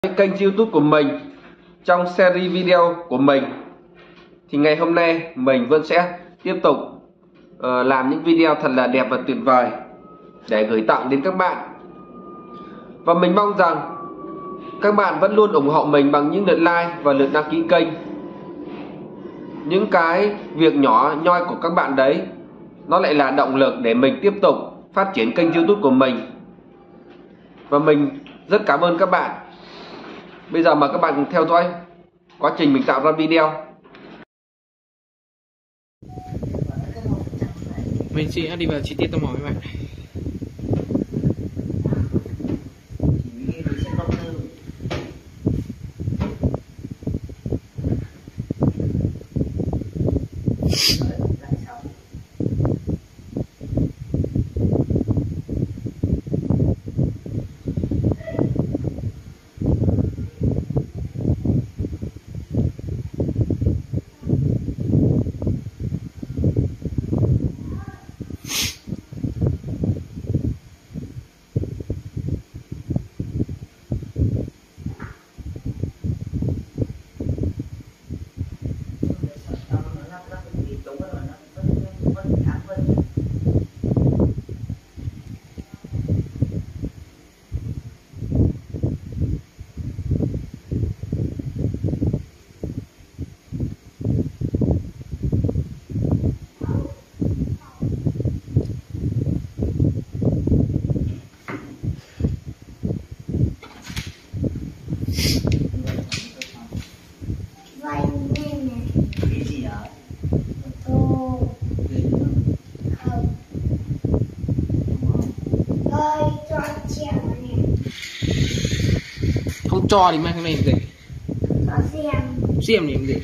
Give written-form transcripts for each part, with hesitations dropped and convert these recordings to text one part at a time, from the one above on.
Cái kênh YouTube của mình trong series video của mình thì ngày hôm nay mình vẫn sẽ tiếp tục làm những video thật là đẹp và tuyệt vời để gửi tặng đến các bạn. Và mình mong rằng các bạn vẫn luôn ủng hộ mình bằng những lượt like và lượt đăng ký kênh. Những cái việc nhỏ nhoi của các bạn đấy nó lại là động lực để mình tiếp tục phát triển kênh YouTube của mình. Và mình rất cảm ơn các bạn. Bây giờ mời các bạn cùng theo dõi quá trình mình tạo ra video. Mình sẽ đi vào chi tiết tò mò các bạn. Không cho thì mang cái này để xem thì để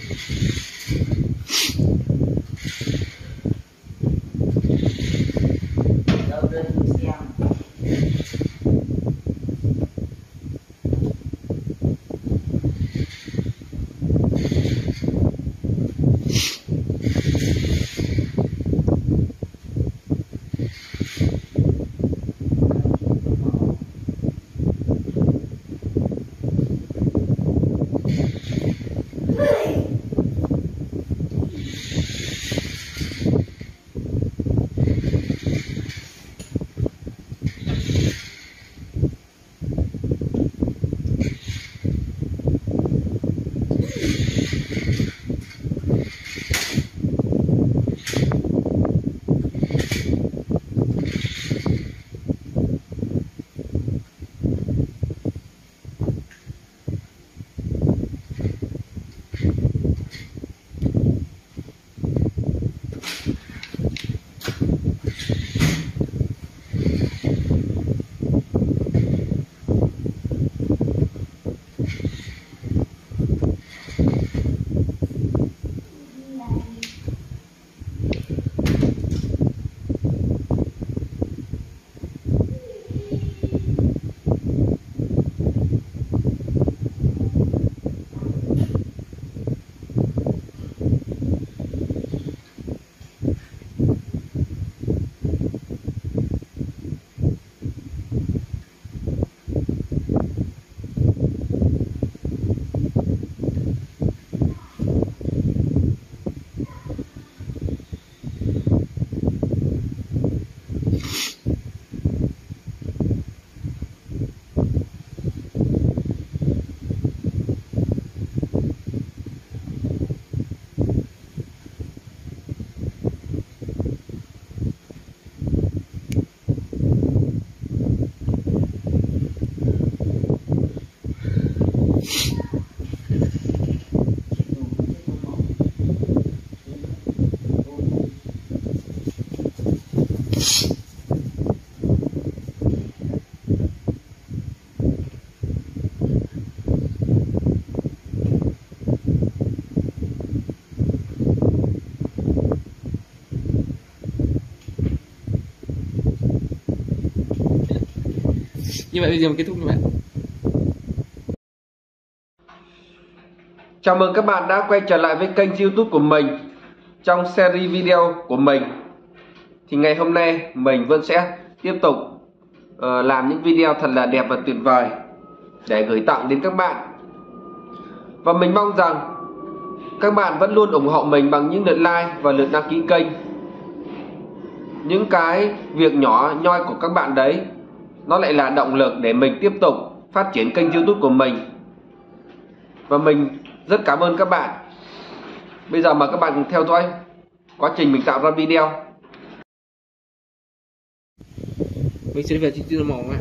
như vậy. Bây giờ mình kết thúc các bạn. Chào mừng các bạn đã quay trở lại với kênh YouTube của mình trong series video của mình. Thì ngày hôm nay mình vẫn sẽ tiếp tục làm những video thật là đẹp và tuyệt vời để gửi tặng đến các bạn. Và mình mong rằng các bạn vẫn luôn ủng hộ mình bằng những lượt like và lượt đăng ký kênh. Những cái việc nhỏ nhoi của các bạn đấy, nó lại là động lực để mình tiếp tục phát triển kênh YouTube của mình. Và mình rất cảm ơn các bạn. Bây giờ mời các bạn cùng theo dõi quá trình mình tạo ra video. Mình sẽ về chi tiết màu ạ.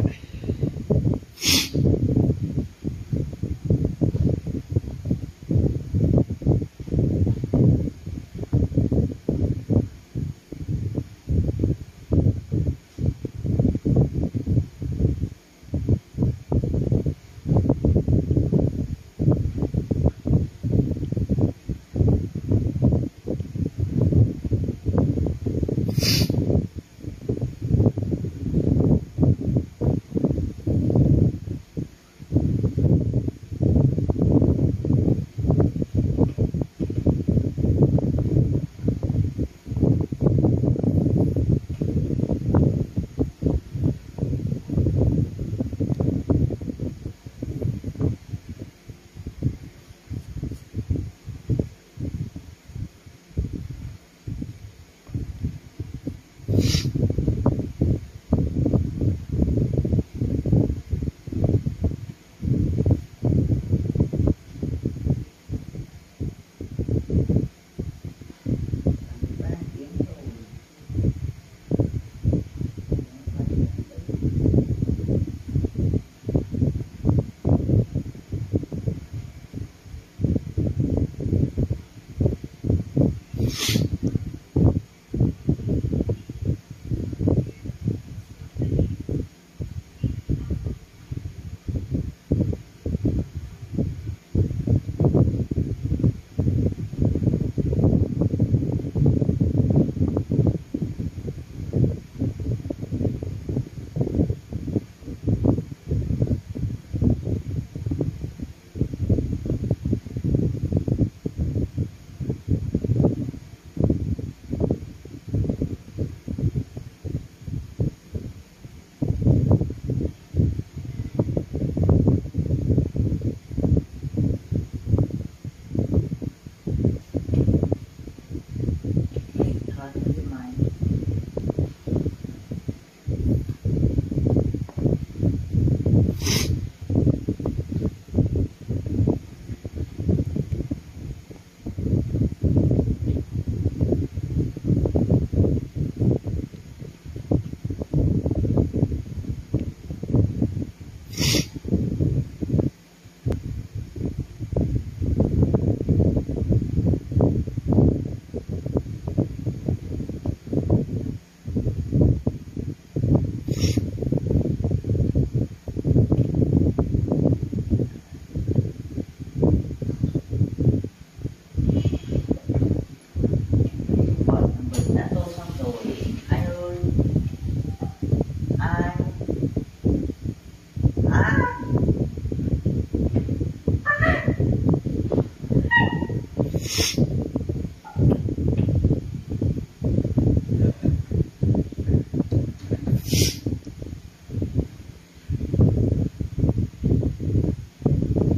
Ah!